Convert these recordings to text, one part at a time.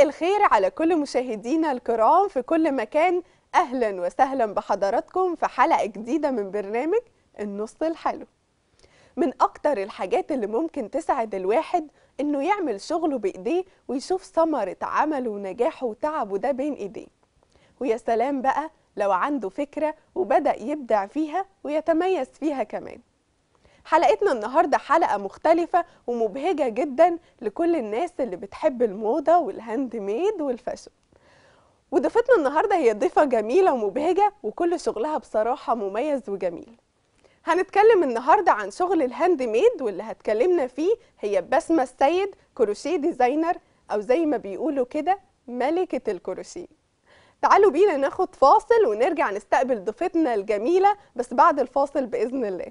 الخير على كل مشاهدينا الكرام في كل مكان. أهلا وسهلا بحضراتكم في حلقة جديدة من برنامج النص الحلو. من أكتر الحاجات اللي ممكن تسعد الواحد إنه يعمل شغله بإيديه ويشوف ثمرة عمله ونجاحه وتعبه ده بين إيديه. ويا سلام بقى لو عنده فكرة وبدأ يبدع فيها ويتميز فيها كمان. حلقتنا النهاردة حلقة مختلفة ومبهجة جدا لكل الناس اللي بتحب الموضة والهاند ميد والفاشن. وضيفتنا النهاردة هي ضيفة جميلة ومبهجة وكل شغلها بصراحة مميز وجميل. هنتكلم النهاردة عن شغل الهاند ميد، واللي هتكلمنا فيه هي بسمة السيد، كروشيه ديزاينر، أو زي ما بيقولوا كده ملكة الكروشيه. تعالوا بينا ناخد فاصل ونرجع نستقبل ضيفتنا الجميلة، بس بعد الفاصل بإذن الله.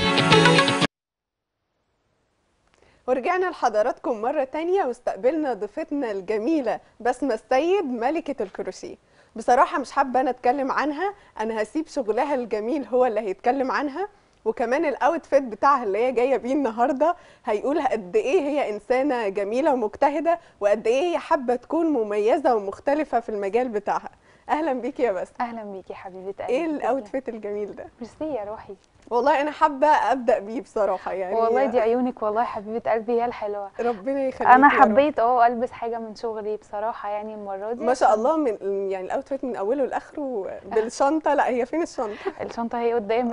ورجعنا لحضراتكم مرة تانية واستقبلنا ضيفتنا الجميلة بسمة السيد ملكة الكروشيه. بصراحة مش حابة أنا أتكلم عنها، أنا هسيب شغلها الجميل هو اللي هيتكلم عنها، وكمان الأوتفيت بتاعها اللي هي جاية بيه النهاردة هيقول قد إيه هي إنسانة جميلة ومجتهدة وقد إيه هي حابة تكون مميزة ومختلفة في المجال بتاعها. أهلا بيكي يا بسمة. اهلا بيكي حبيبه قلبي. إيه الأوتفيت الجميل ده؟ ميرسي يا روحي. والله أنا حابة أبدأ بيه بصراحة يعني. والله دي عيونك والله حبيبه قلبي هي الحلوه. ربنا يخليكي. انا حبيت البس حاجه من شغلي بصراحه يعني المره دي ما شاء الله، من يعني الاوتفيت من اوله لاخره بالشنطه. لا هي فين الشنطه؟ الشنطه هي قدامك.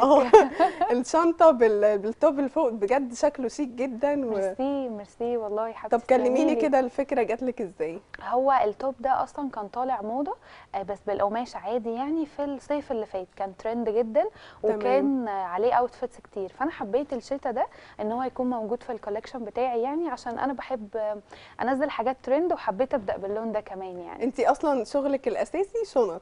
الشنطه بالتوب اللي فوق بجد شكله شيك جدا ميرسي ميرسي والله حبيبتي. طب كلميني كده الفكره جات لك ازاي؟ هو التوب ده اصلا كان طالع موضه بس بالقماش عادي يعني في الصيف اللي فات، كان ترند جدا وكان عليه اوتفيتس كتير، فانا حبيت الشتا ده ان هو يكون موجود في الكولكشن بتاعي يعني عشان انا بحب انزل حاجات ترند وحبيت ابدا باللون ده كمان يعني. انتي اصلا شغلك الاساسي شنط؟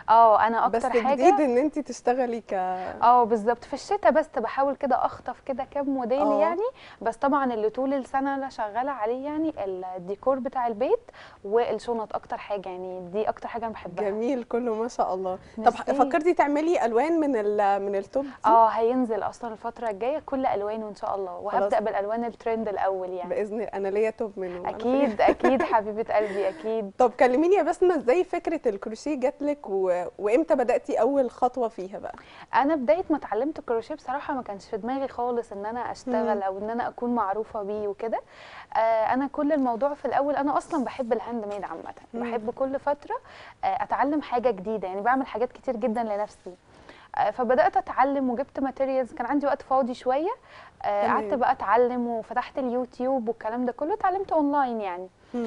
انا اكتر بس حاجه جديد ان انت تشتغلي بالظبط في الشتاء، بس بحاول كده اخطف كده كام موديل يعني، بس طبعا اللي طول السنه انا شغاله عليه يعني الديكور بتاع البيت والشنط اكتر حاجه يعني، دي اكتر حاجه انا بحبها. جميل كله ما شاء الله. طب فكرتي تعملي الوان من التوب دي؟ هينزل اصلا الفتره الجايه كل الوانه ان شاء الله، وهبدا بالالوان الترند الاول يعني باذن الله. انا ليا توب منه اكيد اكيد حبيبه قلبي اكيد. طب كلميني يا بسمة ازاي فكره الكروشيه جات لك وامتى بداتي اول خطوه فيها بقى؟ انا بدايه ما اتعلمت الكروشيه بصراحه ما كانش في دماغي خالص ان انا اشتغل او ان انا اكون معروفه بيه وكده. انا كل الموضوع في الاول انا اصلا بحب الهاند ميد عامه، بحب كل فتره اتعلم حاجه جديده يعني، بعمل حاجات كتير جدا لنفسي. فبدات اتعلم وجبت ماتيريالز، كان عندي وقت فاضي شويه قعدت بقى اتعلم وفتحت اليوتيوب والكلام ده كله، اتعلمت اونلاين يعني.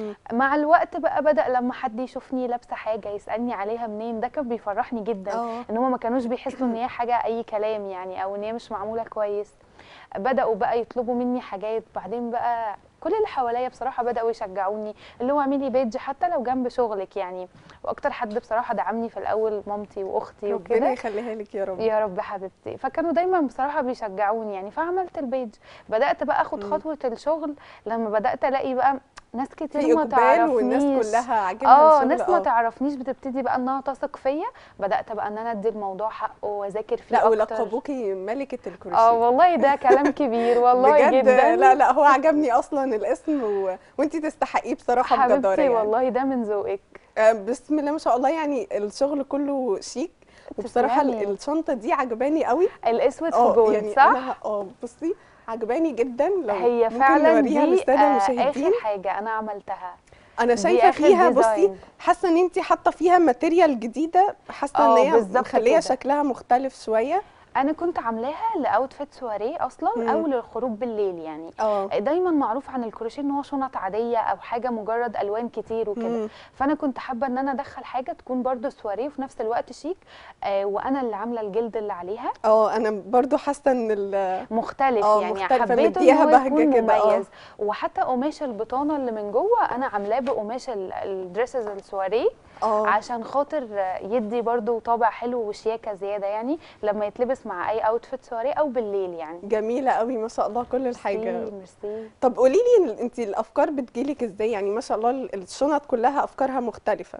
مع الوقت بقى بدأ لما حد يشوفني لابسه حاجه يسالني عليها منين، ده كان بيفرحني جدا ان هم ما كانوش بيحسوا ان هي حاجه اي كلام يعني او ان هي مش معموله كويس. بدأوا بقى يطلبوا مني حاجات، بعدين بقى كل اللي حواليا بصراحه بدأوا يشجعوني اللي هو اعملي بيج حتى لو جنب شغلك يعني. واكتر حد بصراحه دعمني في الاول مامتي واختي وكده، ربنا يخليها لك يا رب. يا رب حبيبتي، فكانوا دايما بصراحه بيشجعوني يعني، فعملت البيج. بدأت بقى اخد خطوه الشغل لما بدأت الاقي بقى ناس كتير ما تعرفنيش والناس كلها عاجبها الشغل. ناس ما تعرفنيش بتبتدي بقى انها تثق فيا، بدات بقى ان انا ادي الموضوع حقه واذاكر فيه لا اكتر. ولقبوكي ملكه الكروشيه. والله ده كلام كبير والله بجد جدا. لا هو عجبني اصلا الاسم وانتي تستحقيه بصراحه بجداره حبيبتي يعني. والله ده من ذوقك. بسم الله ما شاء الله، يعني الشغل كله شيك، وبصراحه الشنطه دي عجباني قوي، الاسود في جولد يعني صح؟ انا بصي عجباني جدا. لو هي ممكن فعلا نوريها للساده المشاهدين. اخر حاجه انا عملتها انا شايفه فيها بصي، حاسه ان انت حاطه فيها ماتيريال جديده، حاسه ان هي مخليه شكلها مختلف شويه. انا كنت عاملاها لاوتفيت سواريه اصلا او للخروج بالليل يعني. دايما معروف عن الكروشيه ان هو شنط عاديه او حاجه مجرد الوان كتير وكده، فانا كنت حابه ان انا ادخل حاجه تكون برده سواريه وفي نفس الوقت شيك، وانا اللي عامله الجلد اللي عليها. انا برده حاسه ان مختلف يعني، حبيت ان هو يكون مميز. وحتى قماش البطانه اللي من جوه انا عاملاه بقماش الدريسز السواريه عشان خاطر يدي برده طابع حلو وشياكه زياده يعني لما يتلبس مع اي اوتفيت سواريه او بالليل يعني. جميله قوي ما شاء الله كل الحاجه. ميرسي. طب قولي لي انت الافكار بتجيلك ازاي؟ يعني ما شاء الله الشنط كلها افكارها مختلفه.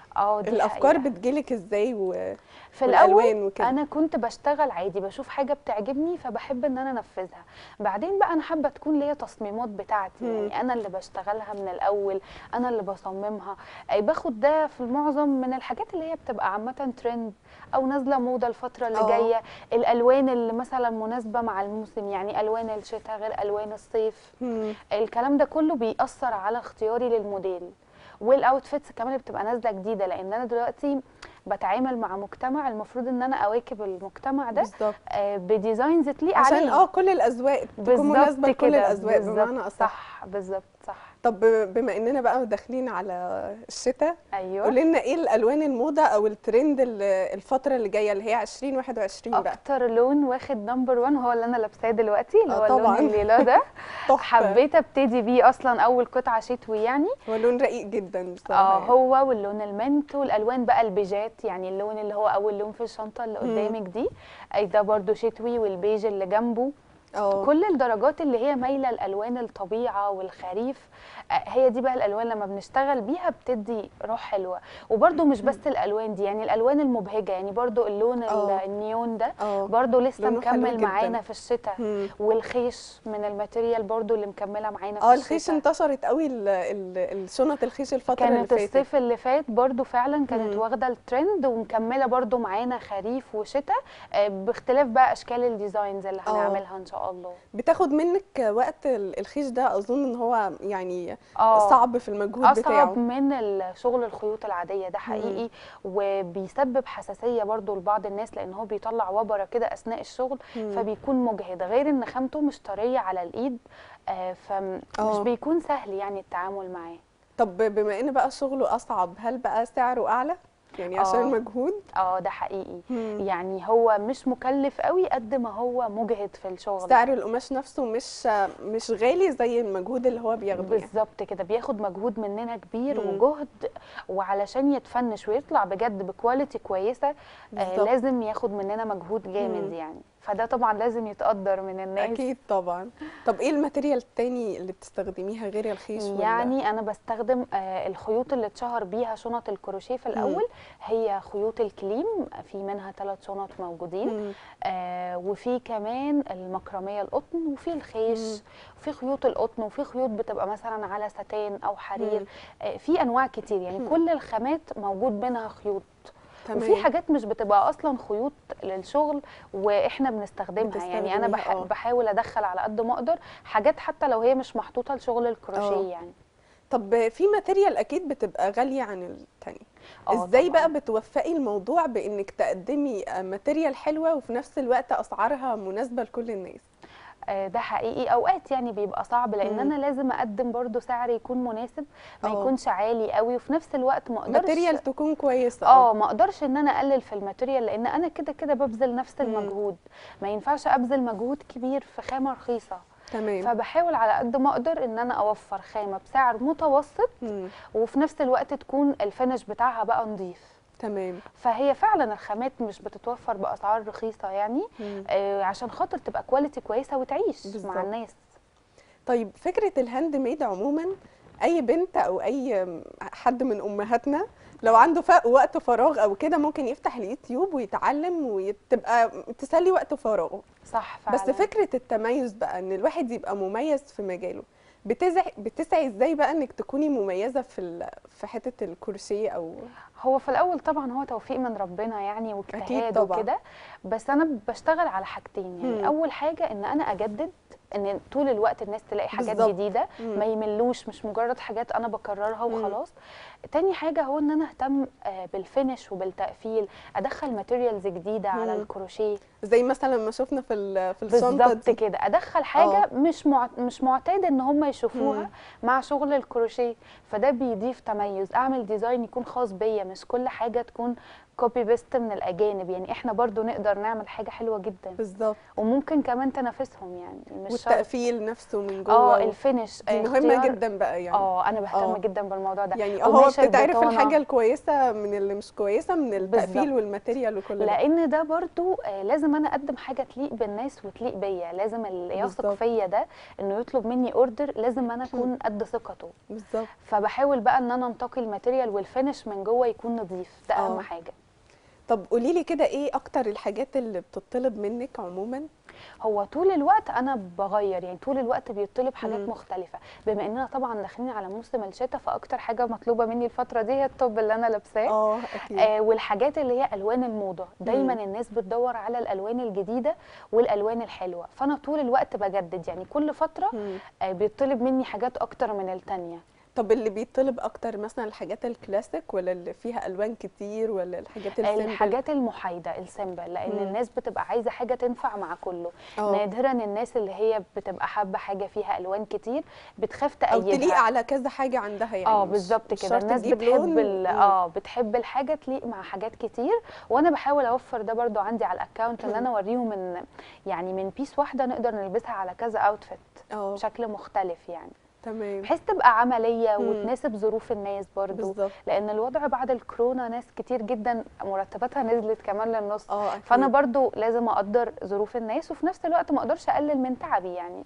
دي الافكار حقيقة. بتجيلك ازاي في والالوان الاول وكده؟ انا كنت بشتغل عادي، بشوف حاجه بتعجبني فبحب ان انا انفذها. بعدين بقى انا حابه تكون ليا تصميمات بتاعتي، يعني انا اللي بشتغلها من الاول، انا اللي بصممها. باخد ده في المعظم من الحاجات اللي هي بتبقى عامه ترند او نازله موضه الفتره اللي جايه. الالوان اللي مثلا مناسبه مع الموسم، يعني الوان الشتاء غير الوان الصيف. الكلام ده كله بيأثر على اختياري للموديل والاوتفيتس كمان اللي بتبقى نازله جديده، لان انا دلوقتي بتعامل مع مجتمع المفروض ان انا اواكب المجتمع ده بالظبط. بديزاينز تليق عشان عليه. كل الاذواق تكون بالظبط مناسبه لكل كده، الاذواق بالظبط بمعنى اصح. صح، بالظبط صح. طب بما اننا بقى داخلين على الشتاء، ايوه، قولي لنا ايه الالوان الموضه او الترند الفتره اللي جايه اللي هي 2021 بقى؟ اكتر لون واخد نمبر 1 هو اللي انا لابساه دلوقتي، اللي هو اللون طبعا. الليلا ده. تحفه. حبيت ابتدي بيه اصلا اول قطعه شتوي يعني. هو لون رقيق جدا بصراحه يعني. هو واللون المنت والالوان بقى البيجات، يعني اللون اللي هو اول لون في الشنطه اللي قدامك دي، ده برضو شتوي، والبيج اللي جنبه. كل الدرجات اللي هي مايله لالوان الطبيعه والخريف، هي دي بقى الالوان لما بنشتغل بيها بتدي روح حلوه. وبرده مش بس الالوان دي، يعني الالوان المبهجه، يعني برده اللون النيون ده برده لسه مكمل معانا في الشتاء. والخيش من الماتيريال برده اللي مكمله معانا في الشتاء. الخيش انتشرت قوي، الشنط الخيش الفتره اللي فاتت. كانت الصيف اللي فات برده فعلا كانت واخده الترند، ومكمله برده معانا خريف وشتاء، باختلاف بقى اشكال الديزاينز اللي هنعملها ان شاء الله. بتاخد منك وقت الخيش ده؟ اظن ان هو يعني صعب في المجهود بتاعه. اصعب من الشغل الخيوط العاديه ده حقيقي. وبيسبب حساسيه برضو لبعض الناس، لان هو بيطلع وبره كده اثناء الشغل، فبيكون مجهد، غير ان خامته مش طريه على الايد، فمش بيكون سهل يعني التعامل معاه. طب بما ان بقى شغله اصعب، هل بقى سعره اعلى يعني عشان المجهود؟ ده حقيقي. يعني هو مش مكلف قوي قد ما هو مجهد في الشغل. سعر القماش نفسه مش غالي زي المجهود اللي هو بياخده. بالظبط كده، بياخد مجهود مننا كبير وجهد، وعلشان يتفنش ويطلع بجد بكواليتي كويسه لازم ياخد مننا مجهود جامد يعني. فده طبعا لازم يتقدر من الناس. اكيد طبعا. طب ايه الماتيريال التاني اللي بتستخدميها غير الخيش؟ يعني انا بستخدم الخيوط اللي اتشهر بيها شنط الكروشيه في الاول، هي خيوط الكليم، في منها 3 شنط موجودين. وفي كمان المكرميه القطن، وفي الخيش، وفي خيوط القطن، وفي خيوط بتبقى مثلا على ستان او حرير. في انواع كتير يعني. كل الخامات موجود منها خيوط. تمام. وفي حاجات مش بتبقى اصلا خيوط للشغل واحنا بنستخدمها يعني. انا بحاول ادخل على قد ما اقدر حاجات حتى لو هي مش محطوطه لشغل الكروشيه يعني. طب في ماتيريال اكيد بتبقى غاليه عن التاني، ازاي بقى بتوفقي الموضوع بانك تقدمي ماتيريال حلوه وفي نفس الوقت اسعارها مناسبه لكل الناس؟ ده حقيقي اوقات يعني بيبقى صعب، لان انا لازم اقدم برضو سعر يكون مناسب، ما يكونش عالي قوي، وفي نفس الوقت ما اقدرش ماتيريال تكون كويسه. ما اقدرش ان انا اقلل في الماتيريال، لان انا كده كده ببذل نفس المجهود. ما ينفعش ابذل مجهود كبير في خامه رخيصه. تمام. فبحاول على قد ما اقدر ان انا اوفر خامه بسعر متوسط، وفي نفس الوقت تكون الفينش بتاعها بقى نظيف. تمام. فهي فعلا الخامات مش بتتوفر باسعار رخيصه يعني، عشان خاطر تبقى كواليتي كويسه وتعيش بالزبط. مع الناس. طيب فكره الهاند ميد عموما، اي بنت او اي حد من امهاتنا لو عنده وقت فراغ او كده ممكن يفتح اليوتيوب ويتعلم وتبقى تسلي وقت فراغه. صح فعلا. بس فكره التميز بقى، ان الواحد يبقى مميز في مجاله، بتسعي ازاي بقى انك تكوني مميزه في حته الكروشيه؟ او هو في الاول طبعا هو توفيق من ربنا يعني واجتهاد وكده، بس انا بشتغل على حاجتين يعني. اول حاجه ان انا اجدد، ان طول الوقت الناس تلاقي حاجات بالزبط. جديده ما يملوش، مش مجرد حاجات انا بكررها وخلاص. تاني حاجه هو ان انا اهتم بالفينش وبالتقفيل، ادخل ماتيريالز جديده على الكروشيه، زي مثلا ما شفنا في الشنطه بالظبط كده. ادخل حاجه مش معتاد ان هم يشوفوها مع شغل الكروشيه، فده بيضيف تميز. اعمل ديزاين يكون خاص بيا، مش كل حاجه تكون كوبي بيست من الاجانب يعني. احنا برضو نقدر نعمل حاجه حلوه جدا بالظبط، وممكن كمان تنافسهم يعني. مش والتقفيل نفسه من جوه الفينش دي مهمه جدا بقى يعني. انا بهتم جدا بالموضوع ده يعني. هو بتعرف الحاجه الكويسه من اللي مش كويسه من التقفيل بالزبط. والماتيريال وكل ده، لان ده برضو لازم لازم انا اقدم حاجه تليق بالناس وتليق بيا، لازم اللي يثق بالظبط. فيا ده انه يطلب مني اوردر لازم انا اكون قد ثقته. بالظبط. فبحاول بقى ان انا انتقي الماتيريال والفينش من جوه يكون نظيف، ده اهم اه حاجه. طب قولي لي كده، ايه اكتر الحاجات اللي بتطلب منك عموما؟ هو طول الوقت انا بغير، يعني طول الوقت بيطلب حاجات مم. مختلفه، بما اننا طبعا داخلين على موسم الشتاء، فاكتر حاجه مطلوبه مني الفتره دي هي التوب اللي انا لابساه. اه اكيد. والحاجات اللي هي الوان الموضه، دايما مم. الناس بتدور على الالوان الجديده والالوان الحلوه، فانا طول الوقت بجدد، يعني كل فتره مم. بيطلب مني حاجات اكتر من التانيه. طب اللي بيطلب اكتر مثلا الحاجات الكلاسيك، ولا اللي فيها الوان كتير، ولا الحاجات السيمبل؟ الحاجات المحايده السيمبل، لان مم. الناس بتبقى عايزه حاجه تنفع مع كله. اه نادرا الناس اللي هي بتبقى حابه حاجه فيها الوان كتير بتخاف او تليق تأيدها. على كذا حاجه عندها، يعني بالظبط مش كده، شرط الناس تجيب بتحب لون. مم. بتحب الحاجه تليق مع حاجات كتير، وانا بحاول اوفر ده برضو عندي على الاكونت، ان مم. انا اوريهم ان يعني من بيس واحده نقدر نلبسها على كذا اوتفيت اه بشكل مختلف، يعني تمام. بحيث تبقى عمليه مم. وتناسب ظروف الناس برضو. بالظبط. لان الوضع بعد الكورونا ناس كتير جدا مرتباتها نزلت كمان للنص، اه فانا اكيد. برضو لازم اقدر ظروف الناس، وفي نفس الوقت ما اقدرش اقلل من تعبي يعني.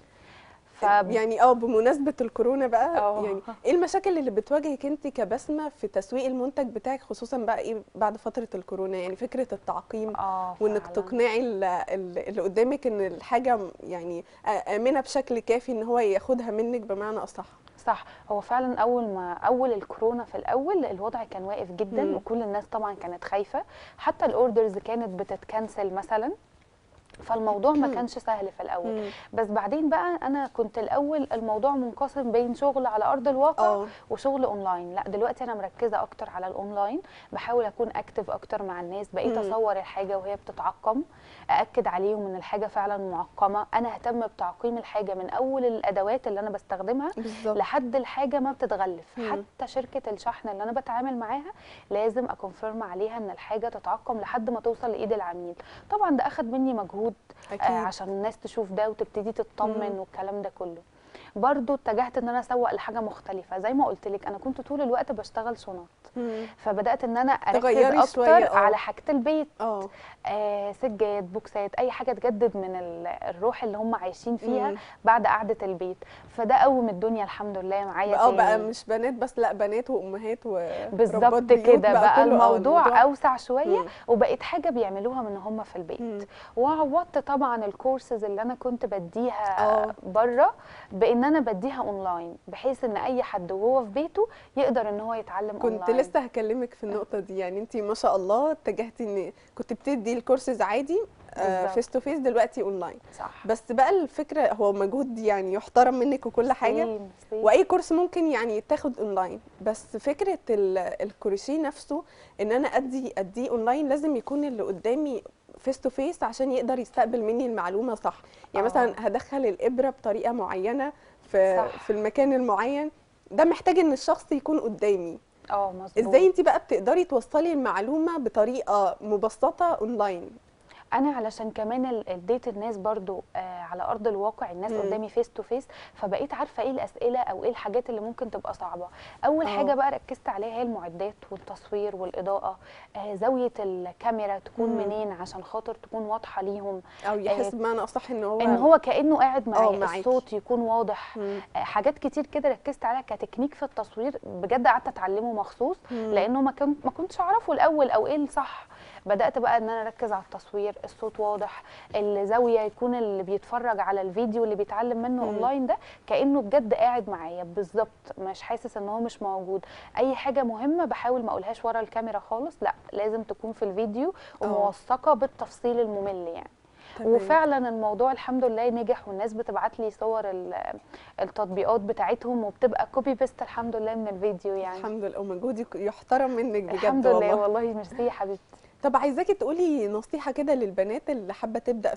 ف يعني بمناسبة الكورونا بقى، اه يعني ايه المشاكل اللي بتواجهك انت كبسمة في تسويق المنتج بتاعك، خصوصا بقى ايه بعد فترة الكورونا؟ يعني فكرة التعقيم، وانك فعلا تقنعي اللي قدامك ان الحاجة يعني آمنة بشكل كافي ان هو ياخدها منك بمعنى اصح. صح. هو فعلا اول الكورونا في الاول الوضع كان واقف جدا، مم. وكل الناس طبعا كانت خايفه، حتى الاوردرز كانت بتتكنسل مثلا، فالموضوع ما كانش سهل في الاول. مم. بس بعدين بقى انا كنت الاول الموضوع منقسم بين شغل على ارض الواقع اه وشغل اونلاين، لا دلوقتي انا مركزه اكتر على الاونلاين، بحاول اكون اكتف اكتر مع الناس، بقيت مم. اصور الحاجه وهي بتتعقم، ااكد عليهم ان الحاجه فعلا معقمه، انا اهتم بتعقيم الحاجه من اول الادوات اللي انا بستخدمها بالظبط. لحد الحاجه ما بتتغلف. مم. حتى شركه الشحن اللي انا بتعامل معاها لازم اكونفيرم عليها ان الحاجه تتعقم لحد ما توصل لايد العميل. طبعا ده اخد مني مجهود اكيد. عشان الناس تشوف ده وتبتدي تطمن مم. والكلام ده كله. برضو اتجهت ان انا اسوق لحاجه مختلفه، زي ما قلت لك انا كنت طول الوقت بشتغل شنط، مم. فبدات ان انا اركز تغيري شوية. اكتر على حاجه البيت، اه سجاد، بوكسات، اي حاجه تجدد من الروح اللي هم عايشين فيها مم. بعد قعده البيت. فده قوم الدنيا الحمد لله معايا بقى تاني. مش بنات بس، لا بنات وامهات وربات بالظبط بيوت، كده، بقى كله الموضوع اوسع شويه، مم. وبقيت حاجه بيعملوها من هم في مم. البيت. وعوضت طبعا الكورسز اللي انا كنت بديها اه بره بان انا بديها اونلاين، بحيث ان اي حد وهو في بيته يقدر ان هو يتعلم كنت اونلاين. لسه هكلمك في النقطة دي، يعني انت ما شاء الله اتجهتي ان كنت بتدي الكورسز عادي بالظبط. فيس تو فيس، دلوقتي اونلاين. صح. بس بقى الفكرة، هو مجهود يعني يحترم منك وكل حاجة، ميرسي. واي كورس ممكن يعني يتاخد اونلاين، بس فكرة الكروشيه نفسه ان انا اديه اونلاين، لازم يكون اللي قدامي فيس تو فيس عشان يقدر يستقبل مني المعلومة صح. يعني مثلا هدخل الابرة بطريقة معينة في المكان المعين ده، محتاج ان الشخص يكون قدامي. مظبوط. ازاي انت بقى بتقدري توصلي المعلومه بطريقه مبسطه اونلاين؟ انا علشان كمان اديت الناس برضو على ارض الواقع، الناس قدامي فيس تو فيس، فبقيت عارفه ايه الاسئله او ايه الحاجات اللي ممكن تبقى صعبه. اول حاجه بقى ركزت عليها هي المعدات والتصوير والاضاءه، زاويه الكاميرا تكون منين عشان خاطر تكون واضحه ليهم، او يحس بمعنى اصح ان هو كانه قاعد معايا، الصوت يكون واضح. حاجات كتير كده ركزت عليها كتكنيك في التصوير، بجد قعدت اتعلمه مخصوص، لانه ما كنتش اعرفه الاول او ايه الصح. بدات بقى ان انا اركز على التصوير، الصوت واضح، الزاويه يكون اللي بيتفرج على الفيديو اللي بيتعلم منه اونلاين ده كانه بجد قاعد معايا بالظبط، مش حاسس ان هو مش موجود. اي حاجه مهمه بحاول ما اقولهاش ورا الكاميرا خالص، لا لازم تكون في الفيديو وموثقه بالتفصيل الممل يعني. وفعلا الموضوع الحمد لله نجح، والناس بتبعت لي صور التطبيقات بتاعتهم وبتبقى كوبي بيست الحمد لله من الفيديو يعني. الحمد لله، ومجهودك يحترم منك بجد الحمد لله والله. ميرسي يا حبيبتي. طب عايزاكي تقولي نصيحه كده للبنات اللي حابه تبدا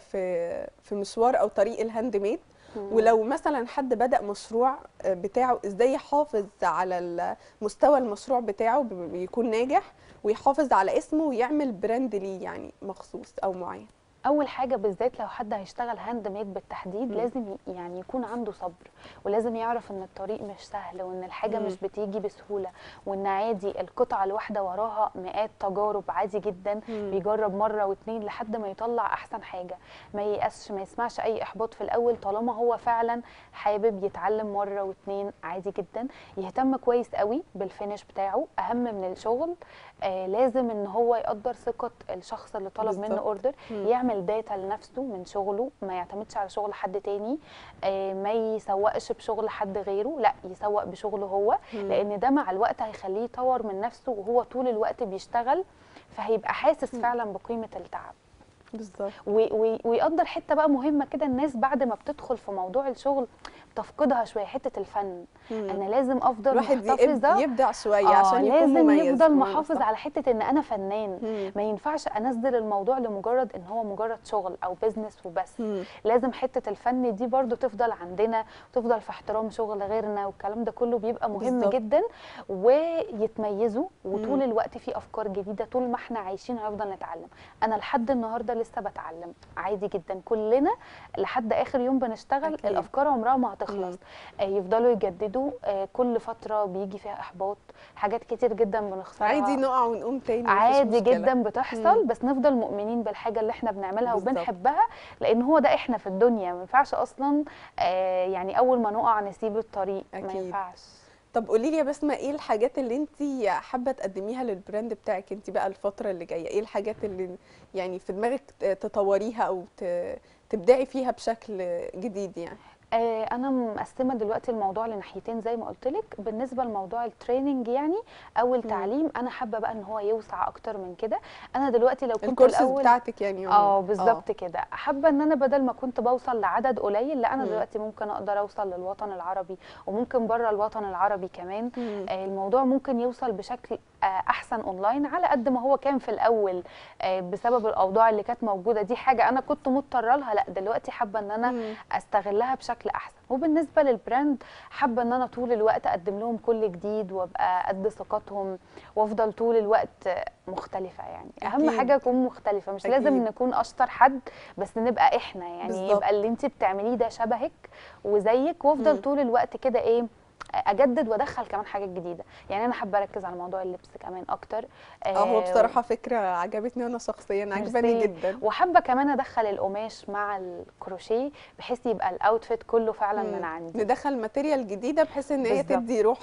في مشوار او طريق الهاند ميد، ولو مثلا حد بدأ مشروع بتاعه ازاي يحافظ على مستوى المشروع بتاعه يكون ناجح، ويحافظ على اسمه ويعمل براند ليه يعني مخصوص او معين. اول حاجه بالذات لو حد هيشتغل هاند ميد بالتحديد لازم يعني يكون عنده صبر، ولازم يعرف ان الطريق مش سهل، وان الحاجه مش بتيجي بسهوله، وان عادي القطعه الواحده وراها مئات تجارب عادي جدا. بيجرب مره واتنين لحد ما يطلع احسن حاجه. ما ييأسش، ما يسمعش اي احباط في الاول طالما هو فعلا حابب يتعلم مره واتنين عادي جدا. يهتم كويس قوي بالفينش بتاعه، اهم من الشغل. لازم ان هو يقدر ثقه الشخص اللي طلب منه اوردر، يعمل داتا لنفسه من شغله، ما يعتمدش على شغل حد تاني. ما يسوقش بشغل حد غيره، لا يسوق بشغله هو. لان ده مع الوقت هيخليه يطور من نفسه، وهو طول الوقت بيشتغل فهيبقى حاسس فعلا بقيمه التعب. بالظبط. ويقدر حته بقى مهمه كده، الناس بعد ما بتدخل في موضوع الشغل تفقدها شويه، حته الفن. انا لازم افضل الواحد محتفظه، يبدع شويه عشان يكون لازم مميز. يفضل محافظ على حته ان انا فنان. ما ينفعش انزل الموضوع لمجرد ان هو مجرد شغل او بيزنس وبس. لازم حته الفن دي برضو تفضل عندنا، وتفضل في احترام شغل غيرنا، والكلام ده كله بيبقى مهم بالزبط. جدا. ويتميزوا، وطول الوقت في افكار جديده، طول ما احنا عايشين هنفضل نتعلم. انا لحد النهارده لسه بتعلم عادي جدا، كلنا لحد اخر يوم بنشتغل. أكيد. الافكار عمرها ما هتخلص. يفضلوا يجددوا. كل فتره بيجي فيها احباط، حاجات كتير جدا بنخسرها، عادي نقع ونقوم تاني، عادي جدا بتحصل. بس نفضل مؤمنين بالحاجه اللي احنا بنعملها وبنحبها، لان هو ده احنا في الدنيا. ما ينفعش اصلا يعني اول ما نقع نسيب الطريق. أكيد. ما ينفعش. طب قولي لي يا بسمة، ايه الحاجات اللي انت حابه تقدميها للبراند بتاعك انت بقى الفتره اللي جايه؟ ايه الحاجات اللي يعني في دماغك تطوريها او تبدعي فيها بشكل جديد يعني؟ انا مقسمه دلوقتي الموضوع لناحيتين زي ما قلت لك. بالنسبه لموضوع التريننج يعني او التعليم، انا حابه بقى ان هو يوسع اكتر من كده. انا دلوقتي لو كنت الكورسز الاول بتاعتك يعني بالظبط كده، حابه ان انا بدل ما كنت بوصل لعدد قليل، لا انا دلوقتي ممكن اقدر اوصل للوطن العربي، وممكن بره الوطن العربي كمان. الموضوع ممكن يوصل بشكل احسن اونلاين على قد ما هو كان في الاول. بسبب الاوضاع اللي كانت موجوده دي، حاجه انا كنت مضطره لها، لا دلوقتي حابه ان انا استغلها بشكل احسن. وبالنسبه للبراند، حابه ان انا طول الوقت اقدم لهم كل جديد، وابقى قد ثقتهم، وافضل طول الوقت مختلفه. يعني اهم حاجه اكون مختلفه، مش لازم نكون اشطر حد، بس نبقى احنا يعني. بالزبط. يبقى اللي انت بتعمليه ده شبهك وزيك، وافضل طول الوقت كده اجدد وادخل كمان حاجات جديده. يعني انا حابه اركز على موضوع اللبس كمان اكتر. هو بصراحه فكره عجبتني، انا شخصيا عجباني جدا. وحابه كمان ادخل القماش مع الكروشيه، بحيث يبقى الاوتفيت كله فعلا من عندي. ندخل ماتيريال جديده بحيث ان هي تدي روح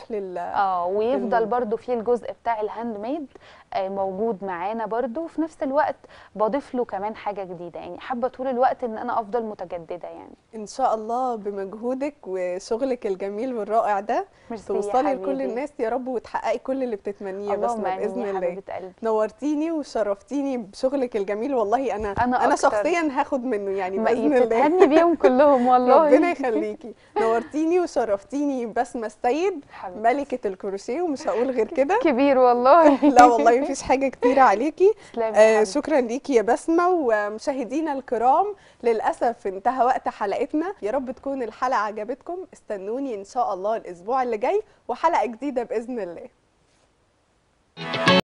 ويفضل برضو في الجزء بتاع الهاند ميد موجود معانا برضو. وفي نفس الوقت بضيف له كمان حاجه جديده. يعني حابه طول الوقت ان انا افضل متجدده. يعني ان شاء الله بمجهودك وشغلك الجميل والرائع ده توصلي لكل الناس يا رب، وتحققي كل اللي بتتمنيه بس باذن الله. نورتيني وشرفتيني بشغلك الجميل، والله انا شخصيا هاخد منه يعني باذن الله. تهني بيهم كلهم والله. ربنا يخليكي. نورتيني وشرفتيني بسمة السيد، ملكة الكروشيه، ومش هقول غير كده. كبير والله. لا والله مفيش حاجة كتيرة عليكي. شكرا ليكي يا بسمة. ومشاهدينا الكرام، للأسف انتهى وقت حلقتنا. يا رب تكون الحلقة عجبتكم. استنوني إن شاء الله الأسبوع اللي جاي وحلقة جديدة بإذن الله.